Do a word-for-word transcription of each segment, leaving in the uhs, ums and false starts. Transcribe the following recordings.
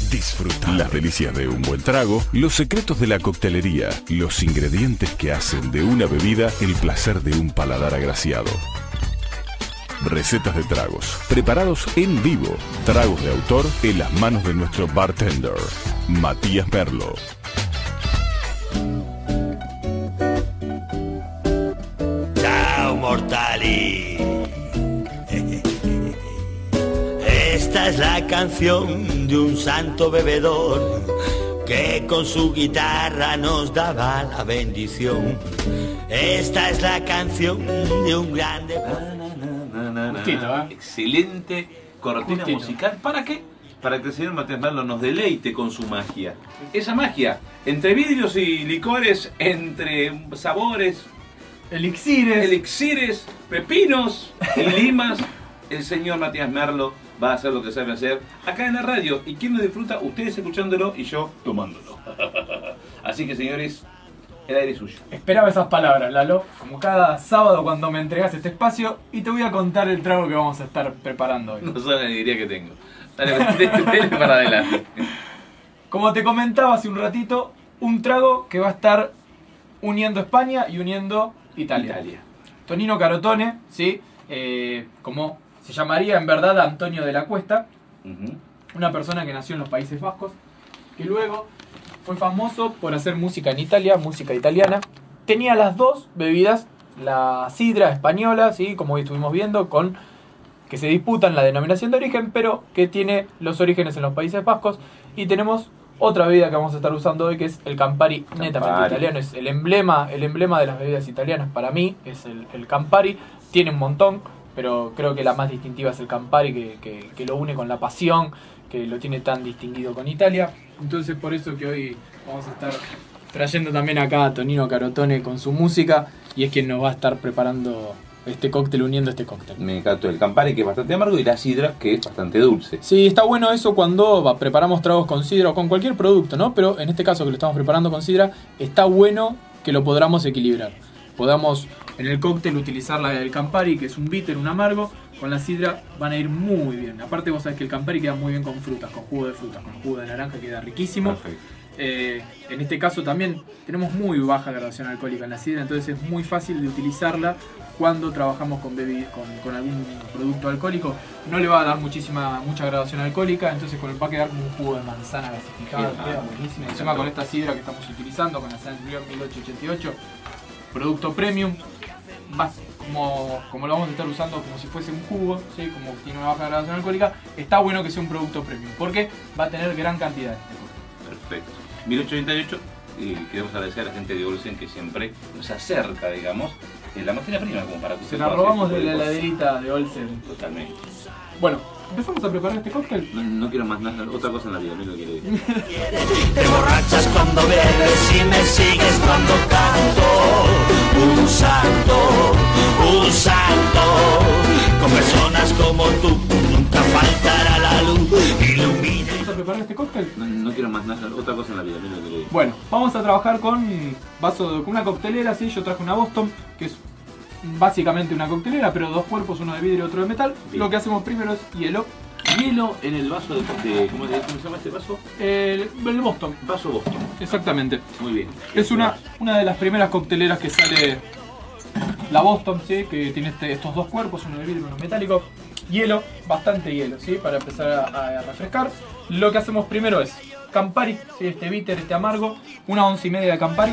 disfrutar. Las delicias de un buen trago, los secretos de la coctelería, los ingredientes que hacen de una bebida el placer de un paladar agraciado. Recetas de tragos, preparados en vivo. Tragos de autor en las manos de nuestro bartender, Matías Merlo. Ciao mortali. Esta es la canción de un santo bebedor que con su guitarra nos daba la bendición. Esta es la canción de un grande... Justito, ¿eh? Excelente cortina Justito. musical. ¿Para qué? Para que el señor Matías Merlo nos deleite con su magia. Esa magia, entre vidrios y licores, entre sabores, Elixires. elixires, pepinos y limas, el señor Matías Merlo va a hacer lo que sabe hacer acá en la radio. ¿Y quién lo disfruta? Ustedes escuchándolo y yo tomándolo. Así que, señores, el aire es suyo. Esperaba esas palabras, Lalo, como cada sábado cuando me entregas este espacio, y te voy a contar el trago que vamos a estar preparando hoy. No sabe la alegría que tengo. Dale, dale, dale para adelante. Como te comentaba hace un ratito, un trago que va a estar uniendo España y uniendo Italia. Italia. Tonino Carotone, ¿sí? Eh, como se llamaría en verdad Antonio de la Cuesta, Uh-huh. una persona que nació en los Países Vascos, que luego fue famoso por hacer música en Italia, música italiana. Tenía las dos bebidas, la sidra española, ¿sí? Como hoy estuvimos viendo, con que se disputan la denominación de origen, pero que tiene los orígenes en los Países Vascos. Y tenemos otra bebida que vamos a estar usando hoy, que es el Campari, Campari. netamente italiano. Es el emblema, el emblema de las bebidas italianas para mí, es el, el Campari. Tiene un montón, pero creo que la más distintiva es el Campari, que, que, que lo une con la pasión, que lo tiene tan distinguido con Italia. Entonces por eso que hoy vamos a estar trayendo también acá a Tonino Carotone con su música, y es quien nos va a estar preparando este cóctel, uniendo este cóctel. Me encantó el Campari, que es bastante amargo, y la sidra, que es bastante dulce. Sí, está bueno eso cuando va, preparamos tragos con sidra o con cualquier producto, ¿no? Pero en este caso que lo estamos preparando con sidra, está bueno que lo podamos equilibrar. Podamos en el cóctel utilizar la del Campari, que es un bitter, un amargo. Con la sidra van a ir muy bien. Aparte vos sabés que el Campari queda muy bien con frutas, con jugo de frutas, con jugo de naranja, queda riquísimo. Perfecto. Eh, en este caso también tenemos muy baja graduación alcohólica en la sidra, entonces es muy fácil de utilizarla cuando trabajamos con, bebidas, con, con algún producto alcohólico. No le va a dar muchísima mucha graduación alcohólica, entonces con el va a quedar como un jugo de manzana gasificado, Bien, queda ah, buenísimo. me Encima encantó. con esta sidra que estamos utilizando, con la Saint Brieuc mil ochocientos ochenta y ocho, producto premium, va, como, como lo vamos a estar usando como si fuese un jugo, ¿sí? Como tiene una baja graduación alcohólica, está bueno que sea un producto premium, porque va a tener gran cantidad de este cóctel. Perfecto. mil ochocientos ochenta y ocho, y queremos agradecer a la gente de Olsen que siempre nos acerca, digamos, en la materia prima, como para que Se usted la pueda robamos hacer de este la tipo de heladerita de Olsen. cosas. Totalmente. Bueno, ¿empezamos a preparar este cóctel? No, no quiero más nada, otra cosa en la vida, no lo quiero decir. Te borrachas cuando bebes y me sigues cuando canto. Un santo, un santo. Con personas como tú nunca faltará la luz. Ilumina. ¿Vamos a preparar este cóctel? No, no quiero más nada, otra cosa en la vida, no lo quiero decir. Bueno, vamos a trabajar con vaso de, con una coctelera, ¿sí? Yo traje una Boston, que es básicamente una coctelera, pero dos cuerpos, uno de vidrio y otro de metal. Bien. Lo que hacemos primero es hielo. Hielo en el vaso de, de ¿cómo, de- ¿cómo se llama este vaso? El, el Boston, Vaso Boston. exactamente. Muy bien. Es una, una de las primeras cocteleras que sale la Boston, ¿sí? Que tiene este- estos dos cuerpos, uno de vidrio y uno metálico. Hielo, bastante hielo, ¿sí? Para empezar a, a refrescar. Lo que hacemos primero es Campari, ¿sí? Este bitter, este amargo, una once y media de Campari,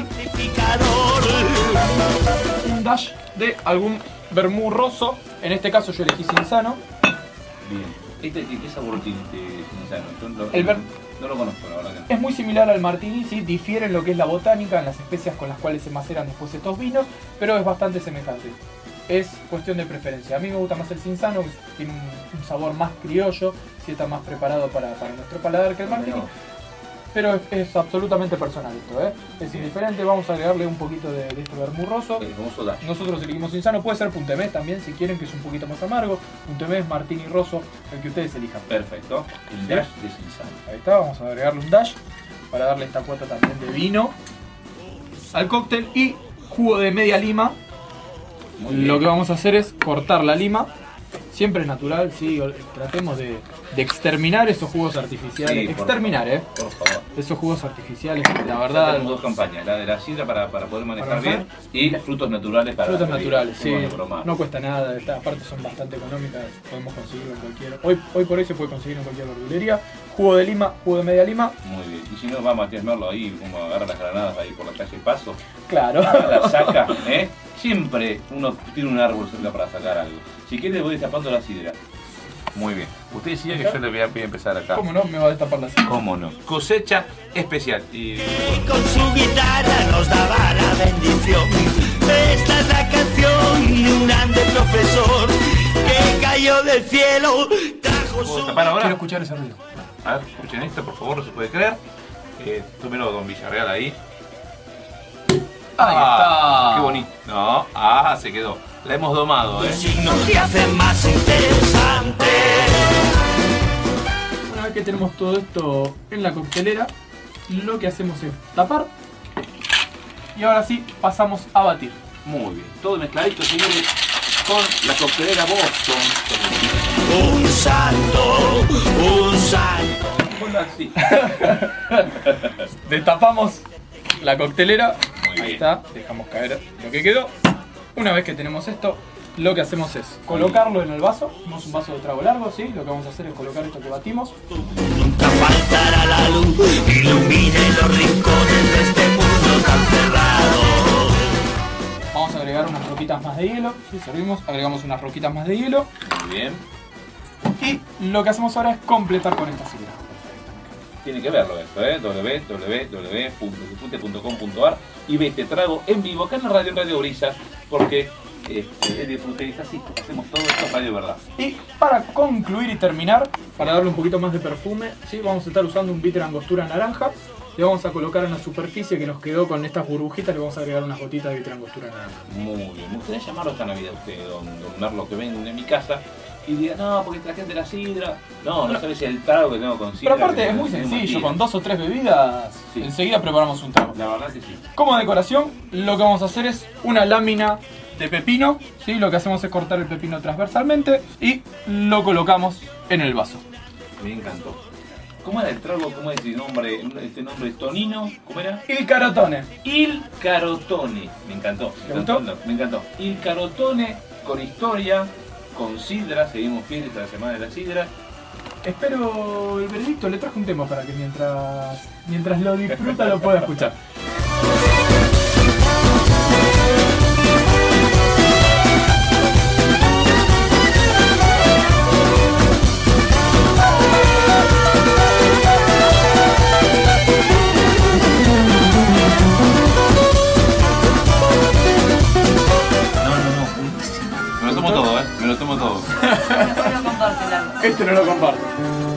un dash de algún vermú rosso, en este caso yo elegí Cinzano. Bien. Este, ¿qué, qué sabor tiene este Cinzano? Yo no, El ver- no lo conozco, la verdad que no. Es muy similar al martini, ¿sí? Difiere en lo que es la botánica, en las especias con las cuales se maceran después estos vinos, pero es bastante semejante. Es cuestión de preferencia. A mí me gusta más el Cinzano, que tiene un, un sabor más criollo, si está más preparado para, para nuestro paladar que el martini. No. Pero es, es absolutamente personal esto, ¿eh? Es indiferente, vamos a agregarle un poquito de, de este vermú rosso. El famoso dash. Nosotros elegimos Cinzano, puede ser Puntemés también si quieren, que es un poquito más amargo. Puntemés, Martini Rosso, el que ustedes elijan. Perfecto. El ¿Sí? dash de Cinzano. Ahí está, vamos a agregarle un dash para darle esta cuota también de vino al cóctel y jugo de media lima. Muy bien. Lo que vamos a hacer es cortar la lima, Siempre natural, sí, tratemos de, de exterminar esos jugos artificiales. Sí, por exterminar, favor, ¿eh? Por favor. Esos jugos artificiales, la Ya verdad. tenemos dos campañas, la de la sidra para, para poder manejar Para bien y frutos naturales para Frutas la naturales, sí. bebida. Bueno, broma. No cuesta nada, estas aparte son bastante económicas, podemos conseguirlo en cualquier. Hoy, hoy por hoy se puede conseguir en cualquier verdulería. Jugo de lima, jugo de media lima. Muy bien. Y si no va Matías Merlo ahí, como agarra las granadas ahí por la calle Paso, Claro. la saca, ¿eh? Siempre uno tiene un árbol cerca para sacar algo. Si quiere voy destapando la sidra. Muy bien. Usted decía que yo le voy a, voy a empezar acá. ¿Cómo no? Me va a destapar la sidra. ¿Cómo no? Cosecha especial. Y... Y con su guitarra nos daba la bendición. Esta es la canción de un grande profesor que cayó del cielo, trajo ¿Puedo su... tapar ahora? Quiero escuchar ese ruido. A ver, escuchen esto, por favor, no se puede creer. Eh, tómelo, don Villarreal, ahí. Ahí está. Qué bonito. No, ah, se quedó. La hemos domado, ¿eh? signos que hacen más interesante. Una vez que tenemos todo esto en la coctelera, lo que hacemos es tapar. Y ahora sí, pasamos a batir. Muy bien. Todo mezcladito, señores, con la coctelera Boston. Un santo, un santo. Ponlo así. Destapamos la coctelera. Muy Ahí bien. está, dejamos caer lo que quedó. Una vez que tenemos esto, lo que hacemos es colocarlo en el vaso. Tenemos un vaso de trago largo, ¿sí? Lo que vamos a hacer es colocar esto que batimos. Nunca faltará la luz, ilumine los rincones de este mundo tan cerrado. Vamos a agregar unas roquitas más de hielo. ¿Sí? Servimos, agregamos unas roquitas más de hielo. Muy bien. Y lo que hacemos ahora es completar con esta sidra. Tiene que verlo esto, ¿eh? w w w punto disfrute punto com punto a r y ve este trago en vivo acá en la radio, en Radio Brisas, porque este, el disfrute es así, hacemos todo esto radio verdad. Y para concluir y terminar, para darle un poquito más de perfume, ¿sí? Vamos a estar usando un bitter angostura naranja. Le vamos a colocar en la superficie que nos quedó con estas burbujitas, le vamos a agregar unas gotitas de bitter angostura naranja. Muy bien, me gustaría llamarlo esta Navidad usted, don, don Merlo, que ven de mi casa y diga, no, porque traje de la sidra. No, no sabes si el trago que tengo con sidra. Pero aparte que es muy tengo sencillo, mentira. con dos o tres bebidas, Sí. enseguida preparamos un trago. La verdad que sí. Como decoración, lo que vamos a hacer es una lámina de pepino, ¿sí? Lo que hacemos es cortar el pepino transversalmente y lo colocamos en el vaso. Me encantó. ¿Cómo era el trago? ¿Cómo es el nombre? Este nombre Tonino, ¿cómo era? Il carotone. Il Carotone. Me encantó. Me ¿Te encantó. gustó? Me encantó. Il Carotone con historia, con sidra. Seguimos fieles a la semana de la sidra. Espero el veredicto, le traje un tema para que mientras, mientras lo disfruta lo pueda escuchar. Me lo tomo todo, ¿eh? Me lo tomo todo. Mejor no comparte el alma. Este no lo comparto.